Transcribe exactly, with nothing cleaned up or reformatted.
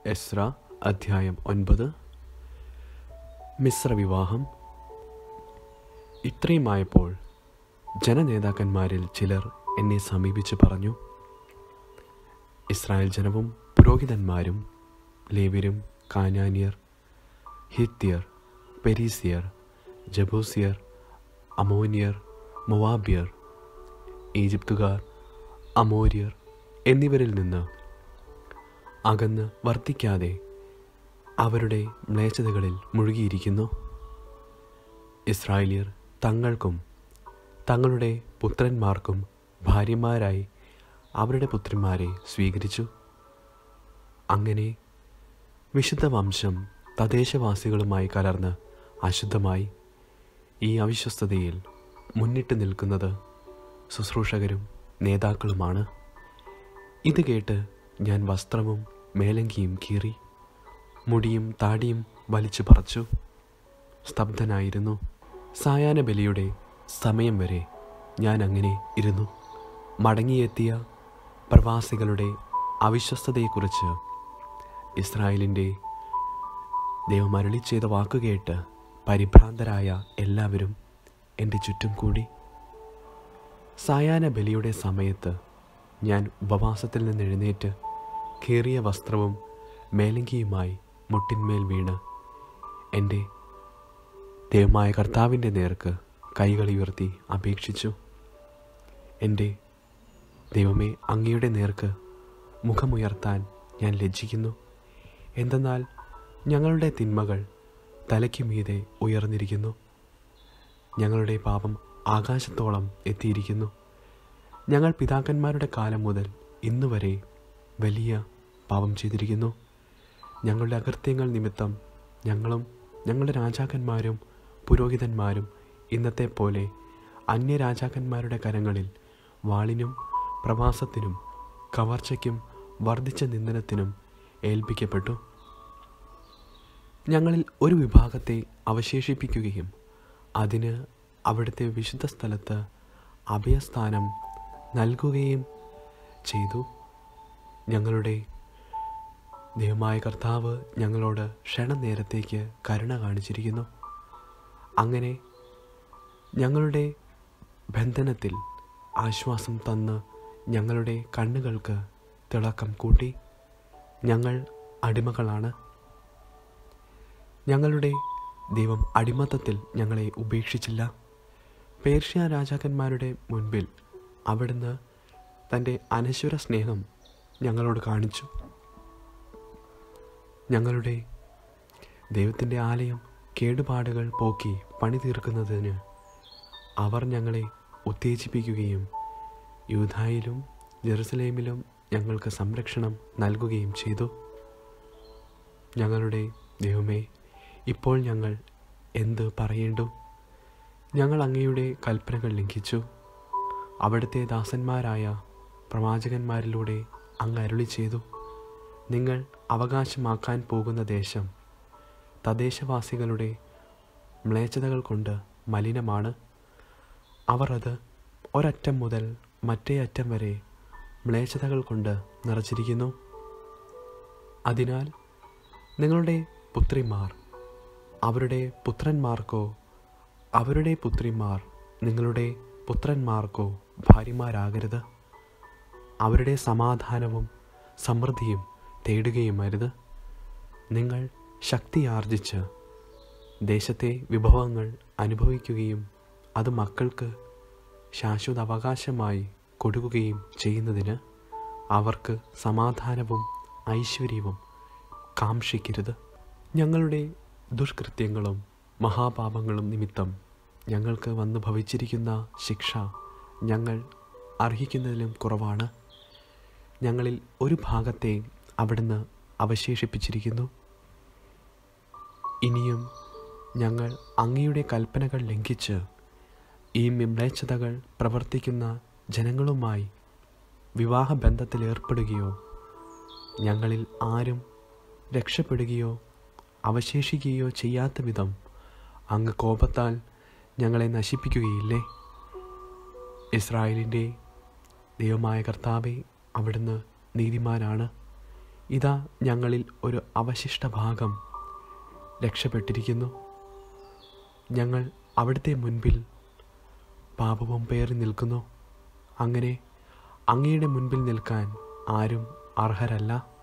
എസ്ര അധ്യായം ഒൻപത്. മിശ്രവിവാഹം. ഇത്രയുമായപ്പോൾ ജനനേതാക്കന്മാരിൽ ചിലർ എന്നെ സമീപിച്ച് പറഞ്ഞു, ഇസ്രായേൽ ജനവും പുരോഹിതന്മാരും ലേവ്യരും കാനാന്യർ, ഹിത്യർ, പെരീസിയർ, ജബൂസിയർ, അമോന്യർ, മൊവാബ്യർ, ഈജിപ്തുകാർ, അമോര്യർ എന്നിവരിൽ നിന്ന് അകന്ന് വർത്തിക്കാതെ അവരുടെ മ്ലേച്ഛതകളിൽ മുഴുകിയിരിക്കുന്നു. ഇസ്രായേല്യർ തങ്ങൾക്കും തങ്ങളുടെ പുത്രന്മാർക്കും ഭാര്യമാരായി അവരുടെ പുത്രിമാരെ സ്വീകരിച്ചു. അങ്ങനെ വിശുദ്ധ വംശം തദ്ദേശവാസികളുമായി കലർന്ന് അശുദ്ധമായി. ഈ അവിശ്വസ്തതയിൽ മുന്നിട്ട് നിൽക്കുന്നത് ശുശ്രൂഷകരും നേതാക്കളുമാണ്. ഇത് കേട്ട് ഞാൻ വസ്ത്രവും മേലങ്കിയും കീറി മുടിയും താടിയും വലിച്ചു പറിച്ചു സ്തബ്ധനായിരുന്നു. സായാഹ്ന ബലിയുടെ സമയം വരെ ഞാൻ അങ്ങനെ ഇരുന്നു. മടങ്ങിയെത്തിയ പ്രവാസികളുടെ അവിശ്വസ്തതയെക്കുറിച്ച് ഇസ്രായേലിൻ്റെ ദൈവം അരുളി ചെയ്ത വാക്കുകേട്ട് പരിഭ്രാന്തരായ എല്ലാവരും എൻ്റെ ചുറ്റും കൂടി. സായാഹ്ന ബലിയുടെ സമയത്ത് ഞാൻ ഉപവാസത്തിൽ നിന്ന് എഴുന്നേറ്റ് കീറിയ വസ്ത്രവും മേലങ്കിയുമായി മുട്ടിന്മേൽ വീണ് എൻ്റെ ദൈവമായ കർത്താവിൻ്റെ നേർക്ക് കൈകൾ ഉയർത്തി അപേക്ഷിച്ചു. എൻ്റെ ദൈവമേ, അങ്ങയുടെ നേർക്ക് മുഖമുയർത്താൻ ഞാൻ ലജ്ജിക്കുന്നു. എന്തെന്നാൽ ഞങ്ങളുടെ തിന്മകൾ തലയ്ക്ക് മീതെ ഉയർന്നിരിക്കുന്നു. ഞങ്ങളുടെ പാപം ആകാശത്തോളം എത്തിയിരിക്കുന്നു. ഞങ്ങൾ പിതാക്കന്മാരുടെ കാലം മുതൽ ഇന്നുവരെ വലിയ പാപം ചെയ്തിരിക്കുന്നു. ഞങ്ങളുടെ അകൃത്യങ്ങൾ നിമിത്തം ഞങ്ങളും ഞങ്ങളുടെ രാജാക്കന്മാരും പുരോഹിതന്മാരും ഇന്നത്തെ പോലെ അന്യരാജാക്കന്മാരുടെ കരങ്ങളിൽ വാളിനും പ്രവാസത്തിനും കവർച്ചയ്ക്കും വർദ്ധിച്ച നിന്ദനത്തിനും ഏൽപ്പിക്കപ്പെട്ടു. ഞങ്ങളിൽ ഒരു വിഭാഗത്തെ അവശേഷിപ്പിക്കുകയും അതിന് അവിടുത്തെ വിശുദ്ധ സ്ഥലത്ത് അഭയസ്ഥാനം നൽകുകയും ചെയ്തു. ഞങ്ങളുടെ ദൈവമായ കർത്താവ് ഞങ്ങളോട് ക്ഷണനേരത്തേക്ക് കരുണ കാണിച്ചിരിക്കുന്നു. അങ്ങനെ ഞങ്ങളുടെ ബന്ധനത്തിൽ ആശ്വാസം തന്ന് ഞങ്ങളുടെ കണ്ണുകൾക്ക് തിളക്കം കൂട്ടി. ഞങ്ങൾ അടിമകളാണ്. ഞങ്ങളുടെ ദൈവം അടിമത്തത്തിൽ ഞങ്ങളെ ഉപേക്ഷിച്ചില്ല. പേർഷ്യ രാജാക്കന്മാരുടെ മുൻപിൽ അവിടുന്ന് തൻ്റെ അനശ്വര സ്നേഹം ഞങ്ങളോട് കാണിച്ചു. ഞങ്ങളുടെ ദൈവത്തിൻ്റെ ആലയം കേടുപാടുകൾ പോക്കി പണി തീർക്കുന്നതിന് അവർ ഞങ്ങളെ ഉത്തേജിപ്പിക്കുകയും യൂദായിലും ജെറുസലേമിലും ഞങ്ങൾക്ക് സംരക്ഷണം നൽകുകയും ചെയ്തു. ഞങ്ങളുടെ ദൈവമേ, ഇപ്പോൾ ഞങ്ങൾ എന്ത് പറയേണ്ടു? ഞങ്ങൾ അങ്ങയുടെ കൽപ്പനകൾ ലംഘിച്ചു. അവിടുത്തെ ദാസന്മാരായ പ്രവാചകന്മാരിലൂടെ അങ്ങ് അരുളി ചെയ്തു, നിങ്ങൾ അവകാശമാക്കാൻ പോകുന്ന ദേശം തദ്ദേശവാസികളുടെ മ്ലേച്ഛതകൾ കൊണ്ട് മലിനമാണ്. അവർ അത് ഒരറ്റം മുതൽ മറ്റേ അറ്റം വരെ മ്ലേച്ഛതകൾ കൊണ്ട് നിറച്ചിരിക്കുന്നു. അതിനാൽ നിങ്ങളുടെ പുത്രിമാർ അവരുടെ പുത്രന്മാർക്കോ അവരുടെ പുത്രിമാർ നിങ്ങളുടെ പുത്രന്മാർക്കോ ഭാര്യമാരാകരുത്. അവരുടെ സമാധാനവും സമൃദ്ധിയും തേടുകയും അരുത്. നിങ്ങൾ ശക്തിയാർജിച്ച് ദേശത്തെ വിഭവങ്ങൾ അനുഭവിക്കുകയും അത് മക്കൾക്ക് ശാശ്വത അവകാശമായി കൊടുക്കുകയും ചെയ്യുന്നതിന് അവർക്ക് സമാധാനവും ഐശ്വര്യവും കാംക്ഷിക്കരുത്. ഞങ്ങളുടെ ദുഷ്കൃത്യങ്ങളും മഹാപാപങ്ങളും നിമിത്തം ഞങ്ങൾക്ക് വന്നു ഭവിച്ചിരിക്കുന്ന ശിക്ഷ ഞങ്ങൾ അർഹിക്കുന്നതിലും കുറവാണ്. ഞങ്ങളിൽ ഒരു ഭാഗത്തെ അവിടുന്ന് അവശേഷിപ്പിച്ചിരിക്കുന്നു. ഇനിയും ഞങ്ങൾ അങ്ങയുടെ കൽപ്പനകൾ ലംഘിച്ച് ഈ മ്ലേച്ഛതകൾ പ്രവർത്തിക്കുന്ന ജനങ്ങളുമായി വിവാഹബന്ധത്തിലേർപ്പെടുകയോ ഞങ്ങളിൽ ആരും രക്ഷപ്പെടുകയോ അവശേഷിക്കുകയോ ചെയ്യാത്ത വിധം അങ്ങ് കോപത്താൽ ഞങ്ങളെ നശിപ്പിക്കുകയില്ലേ? ഇസ്രായേലിൻ്റെ ദൈവമായ കർത്താവേ, അവിടുന്ന് നീതിമാനാണ്. ഇതാ ഞങ്ങളിൽ ഒരു അവശിഷ്ട ഭാഗം രക്ഷപ്പെട്ടിരിക്കുന്നു. ഞങ്ങൾ അവിടുത്തെ മുൻപിൽ പാപവും പേറി നിൽക്കുന്നു. അങ്ങനെ അങ്ങയുടെ മുൻപിൽ നിൽക്കാൻ ആരും അർഹരല്ല.